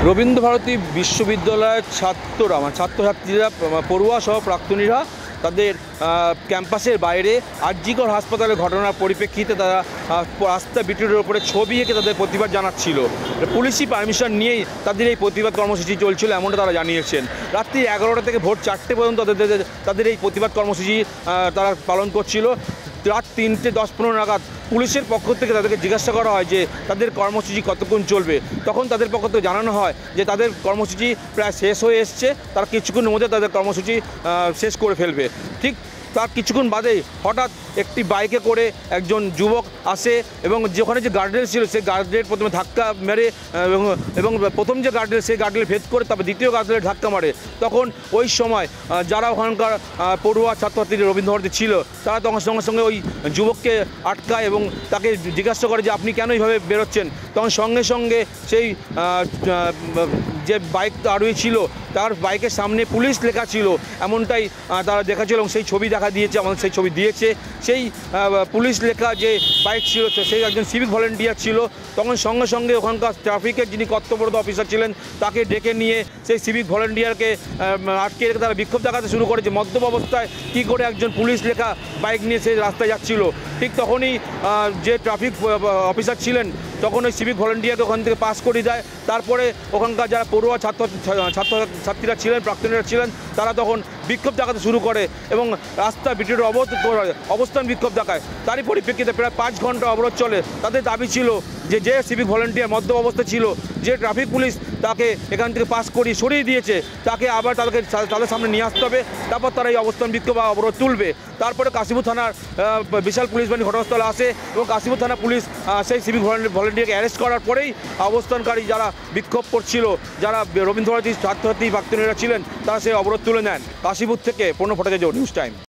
রবীন্দ্রভারতী বিশ্ববিদ্যালয়ের ছাত্রছাত্রীরা পড়ুয়া সহ প্রাক্তনীরা তাদের ক্যাম্পাসের বাইরে আরজিকর হাসপাতালের ঘটনার পরিপ্রেক্ষিতে তারা রাস্তা বিটুরের ওপরে ছবি এঁকে তাদের প্রতিবাদ জানাচ্ছিল। পুলিশি পারমিশন নিয়েই তাদের এই প্রতিবাদ কর্মসূচি চলছিল এমনটা তারা জানিয়েছেন। রাত্রি 11টা থেকে ভোর 4টে পর্যন্ত তাদের এই প্রতিবাদ কর্মসূচি তারা পালন করছিল। রাত 3:10-15 নাগাদ পুলিশের পক্ষ থেকে তাদেরকে জিজ্ঞাসা করা হয় যে তাদের কর্মসূচি কতক্ষণ চলবে। তখন তাদের পক্ষ থেকে জানানো হয় যে তাদের কর্মসূচি প্রায় শেষ হয়ে এসছে, তারা কিছুক্ষণের মধ্যে তাদের কর্মসূচি শেষ করে ফেলবে। ঠিক তার কিছুক্ষণ বাদেই হঠাৎ একটি বাইকে করে একজন যুবক আসে এবং যেখানে যে গার্ডরেল ছিল সেই গার্ডরেল প্রথমে ধাক্কা মেরে এবং প্রথম যে গার্ডরেল সেই গার্ডরেল ভেদ করে তারপর দ্বিতীয় গার্ডরেল ধাক্কা মারে। তখন ওই সময় যারা ওখানকার পড়ুয়া ছাত্রছাত্রী রবীন্দ্রভারতী ছিল তারা তখন সঙ্গে সঙ্গে ওই যুবককে আটকায় এবং তাকে জিজ্ঞাসা করে যে আপনি কেন এইভাবে বেরোচ্ছেন। তখন সঙ্গে সঙ্গে সেই যে বাইক আরোহী ছিল তার বাইকের সামনে পুলিশ লেখা ছিল এমনটাই তারা দেখাচ্ছিল এবং সেই ছবি দেখা দিয়েছে, আমাদের সেই ছবি দিয়েছে। সেই পুলিশ লেখা যে বাইক ছিল সেই একজন সিভিক ভলেন্টিয়ার ছিল। তখন সঙ্গে সঙ্গে ওখানকার ট্রাফিকের যিনি কর্তব্যরত অফিসার ছিলেন তাকে ডেকে নিয়ে সেই সিভিক ভলেন্টিয়ারকে আটকে রেখে তারা বিক্ষোভ দেখাতে শুরু করেছে মদ্যপ অবস্থায় কী করে একজন পুলিশ লেখা বাইক নিয়ে সেই রাস্তায় যাচ্ছিল। ঠিক তখনই যে ট্রাফিক অফিসার ছিলেন তখন ওই সিভিক ভলেন্টিয়ারকে ওখান থেকে পাস করে দেয়। তারপরে ওখানকার যারা পড়ুয়া ছাত্রছাত্রীরা ছিলেন, প্রাক্তনীরা ছিলেন, তারা তখন বিক্ষোভ দেখাতে শুরু করে এবং রাস্তা বিটুরের অবস্থান বিক্ষোভ দেখায়। তারই পরিপ্রেক্ষিতে প্রায় 5 ঘন্টা অবরোধ চলে। তাদের দাবি ছিল যে সিভিক ভলেন্টিয়ার মদ্যপ অবস্থা ছিল, যে ট্রাফিক পুলিশ তাকে এখান থেকে পাস করিয়ে সরিয়ে দিয়েছে, তাকে আবার তাদের সামনে নিয়ে আসতে হবে। তারপর তারা এই অবস্থান বিক্ষোভ বা অবরোধ তুলবে। তারপরে কাশীপুর থানার বিশাল পুলিশ বাহিনী ঘটনাস্থলে আসে এবং কাশীপুর থানা পুলিশ সেই সিভিক ভলেন্টিয়ারকে অ্যারেস্ট করার পরেই অবস্থানকারী যারা বিক্ষোভ করছিল, যারা রবীন্দ্রভারতী ছাত্রছাত্রী প্রাক্তনীরা ছিলেন, তারা সেই অবরোধ তুলে নেন। কাশীপুর থেকে পূর্ণ ভট্টাচার্য, নিউজ টাইম।